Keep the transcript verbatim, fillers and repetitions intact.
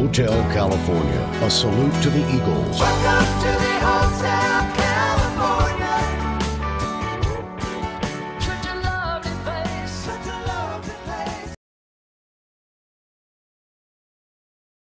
Hotel California. A salute to the Eagles. Welcome to the